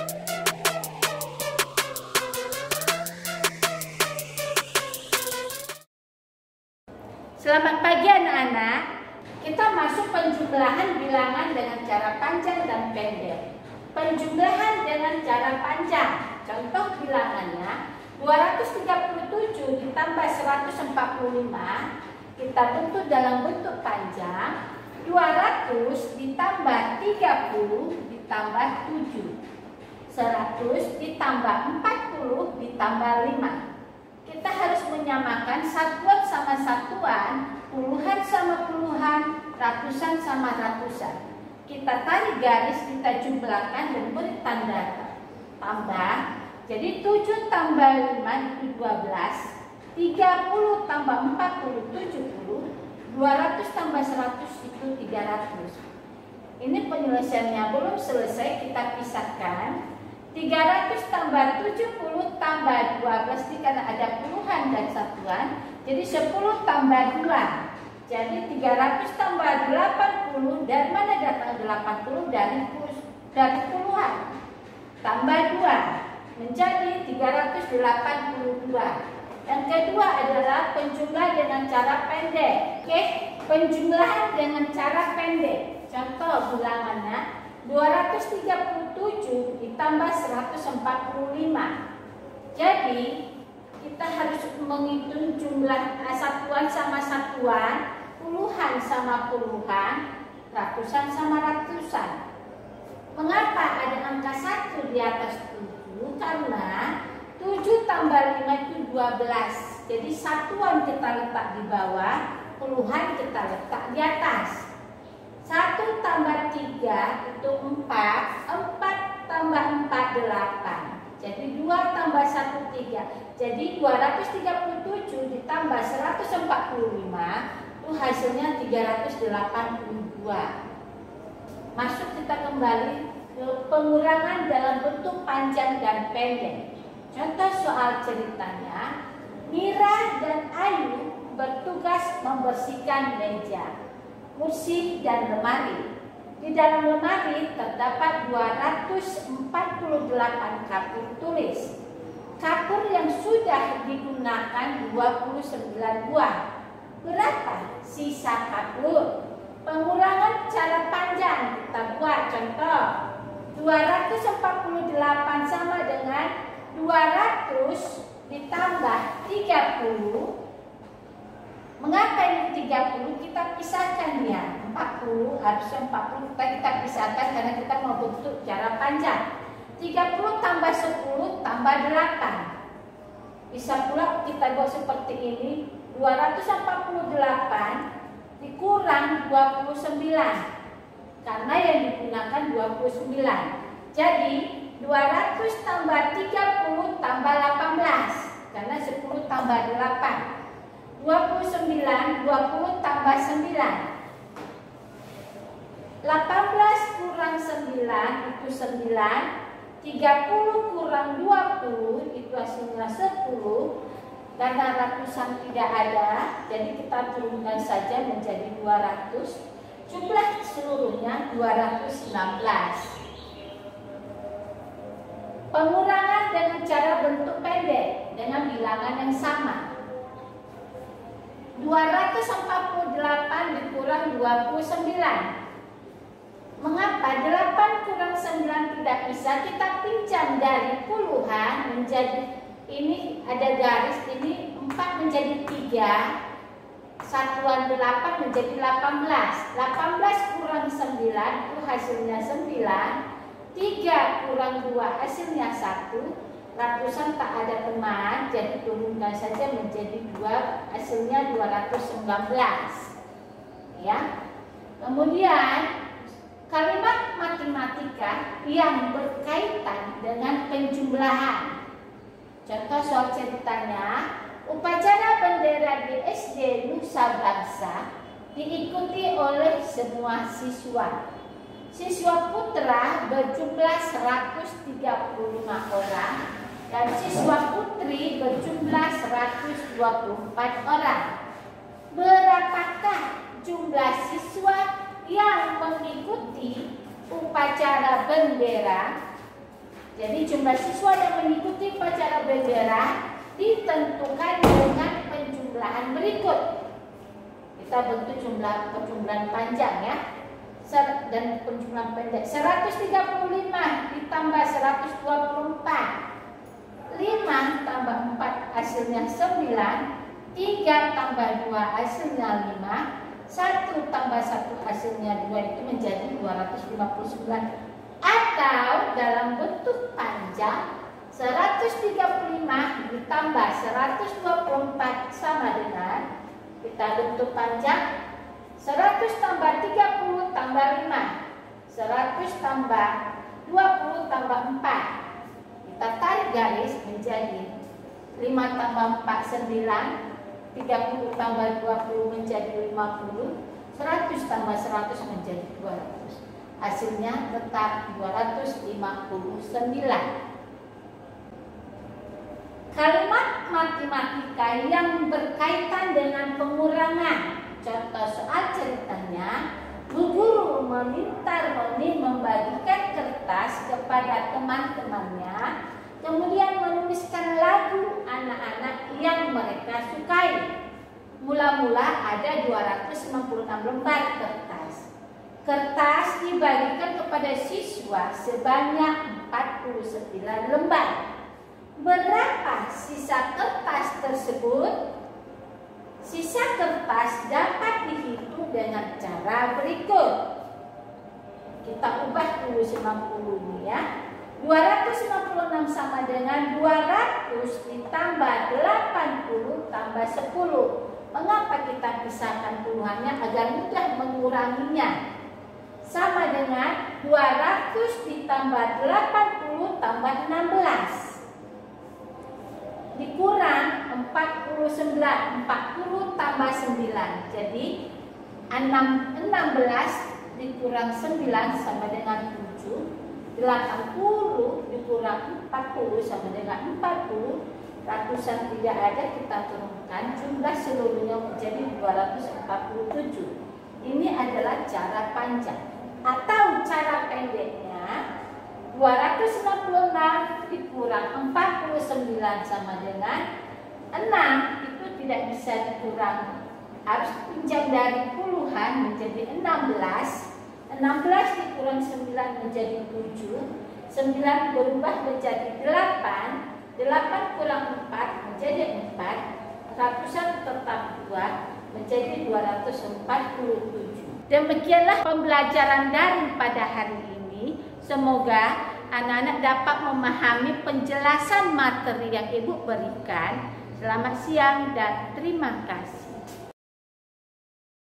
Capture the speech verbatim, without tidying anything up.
Selamat pagi anak-anak. Kita masuk penjumlahan bilangan dengan cara panjang dan pendek. Penjumlahan dengan cara panjang. Contoh bilangannya dua ratus tiga puluh tujuh ditambah seratus empat puluh lima. Kita bentuk dalam bentuk panjang. dua ratus ditambah tiga puluh ditambah tujuh. seratus ditambah empat puluh ditambah lima. Kita harus menyamakan satuan sama satuan, puluhan sama puluhan, ratusan sama ratusan. Kita tarik garis, kita jumlahkan dan beri tanda tambah. Jadi tujuh tambah lima itu dua belas, tiga puluh tambah empat puluh, tujuh puluh, dua ratus tambah seratus itu tiga ratus. Ini penyelesaiannya belum selesai, kita pisahkan. tiga ratus tambah tujuh puluh tambah dua belas, ini karena ada puluhan dan satuan, jadi sepuluh tambah dua, jadi tiga ratus tambah delapan puluh. Dari mana datang delapan puluh? Dari, dari puluhan, tambah dua menjadi tiga ratus delapan puluh dua. Yang kedua adalah penjumlah dengan cara pendek. Oke, penjumlahan dengan cara pendek. Contoh bilangannya dua ratus tiga puluh tujuh ditambah seratus empat puluh lima. Jadi kita harus menghitung jumlah satuan sama satuan, puluhan sama puluhan, ratusan sama ratusan. Mengapa ada angka satu di atas tujuh? Karena tujuh tambah lima itu dua belas. Jadi satuan kita letak di bawah, puluhan kita letak di atas. Satu tambah tiga itu empat, empat tambah empat delapan. Jadi dua tambah satu tiga. Jadi dua ratus tiga puluh tujuh ditambah seratus empat puluh lima itu hasilnya tiga ratus delapan puluh dua. Masuk kita kembali ke pengurangan dalam bentuk panjang dan pendek. Contoh soal ceritanya, Mira dan Ayu bertugas membersihkan meja, kursi, dan lemari. Di dalam lemari terdapat dua ratus empat puluh delapan kapur tulis. Kapur yang sudah digunakan dua puluh sembilan buah. Berapa sisa kapur? Pengurangan cara panjang kita buat. Contoh, dua ratus empat puluh delapan sama dengan dua ratus ditambah tiga puluh. Mengapa ini tiga puluh? Kita pisahkan ya. empat puluh harusnya empat puluh kita, kita pisahkan karena kita mau bentuk cara panjang. tiga puluh tambah sepuluh tambah delapan. Bisa pula kita buat seperti ini. dua ratus empat puluh delapan dikurang dua puluh sembilan. Karena yang digunakan dua puluh sembilan. Jadi dua ratus tambah tiga puluh tambah delapan belas. Karena sepuluh tambah delapan. dua puluh sembilan, dua puluh tambah sembilan. delapan belas kurang sembilan itu sembilan. tiga puluh kurang dua puluh itu hasilnya sepuluh. Karena ratusan tidak ada, jadi kita turunkan saja menjadi dua ratus. Jumlah seluruhnya dua ratus enam belas. Pengurangan dengan cara bentuk pendek dengan bilangan yang sama. dua ratus empat puluh delapan dikurang dua puluh sembilan. Mengapa delapan kurang sembilan tidak bisa? Kita pinjam dari puluhan menjadi, ini ada garis, ini empat menjadi tiga, satuan delapan menjadi delapan belas. delapan belas kurang sembilan itu hasilnya sembilan. tiga kurang dua hasilnya satu. Ratusan tak ada teman, jadi turunkan saja menjadi dua, hasilnya dua ratus sembilan belas. Ya. Kemudian kalimat matematika yang berkaitan dengan penjumlahan. Contoh soal ceritanya, upacara bendera di S D Nusa Bangsa diikuti oleh semua siswa. Siswa putra berjumlah seratus tiga puluh lima orang dan siswa putri berjumlah seratus dua puluh empat orang. Berapakah jumlah siswa yang mengikuti upacara bendera Jadi jumlah siswa yang mengikuti upacara bendera ditentukan dengan penjumlahan berikut. Kita bentuk jumlah penjumlahan panjang ya, dan penjumlahan pendek. seratus tiga puluh lima ditambah seratus dua puluh empat. lima tambah empat hasilnya sembilan. tiga tambah dua hasilnya lima. satu tambah satu hasilnya dua, itu menjadi dua ratus lima puluh sembilan. Atau dalam bentuk panjang, seratus tiga puluh lima ditambah seratus dua puluh empat sama dengan, kita bentuk panjang, seratus tambah tiga puluh tambah lima, seratus tambah dua puluh tambah empat. Kita tarik garis menjadi lima tambah empat sembilan, tiga puluh tambah dua puluh menjadi lima puluh, seratus tambah seratus menjadi dua ratus. Hasilnya tetap dua ratus lima puluh sembilan. Kalimat matematika yang berkaitan dengan pengurangan. Contoh soal ceritanya, Bu Guru meminta Roni membagikan kertas kepada teman-temannya, kemudian menuliskan lagu anak-anak yang mereka sukai. Mula-mula ada dua ratus enam puluh enam lembar kertas. Kertas dibagikan kepada siswa sebanyak empat puluh sembilan lembar. Berapa sisa kertas tersebut? Sisa kertas dapat dihitung dengan cara berikut. Kita ubah tulis enam puluh ini ya. dua ratus enam puluh enam sama dengan dua ratus ditambah delapan puluh tambah sepuluh. Mengapa kita pisahkan puluhannya? Agar mudah menguranginya. Sama dengan dua ratus ditambah delapan puluh tambah enam belas. Dikurang empat puluh sembilan, empat puluh tambah sembilan. Jadi enam belas dikurang sembilan sama dengan tujuh. delapan puluh dikurang empat puluh sama dengan empat puluh. Ratusan tidak ada, kita turunkan, jumlah seluruhnya menjadi dua ratus empat puluh tujuh. Ini adalah cara panjang. Atau cara pendeknya, dua ratus enam puluh enam dikurang empat puluh sembilan sama dengan enam, itu tidak bisa dikurang, harus pinjam dari puluhan menjadi enam belas. enam belas dikurang sembilan menjadi tujuh, sembilan berubah menjadi delapan, delapan kurang empat menjadi empat, ratusan tetap dua menjadi dua ratus empat puluh tujuh. Demikianlah pembelajaran daring pada hari ini. Semoga anak-anak dapat memahami penjelasan materi yang Ibu berikan. Selamat siang dan terima kasih.